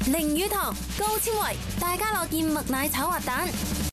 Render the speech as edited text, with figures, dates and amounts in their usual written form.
零乳糖、高纖維，大家樂健麥奶炒滑蛋。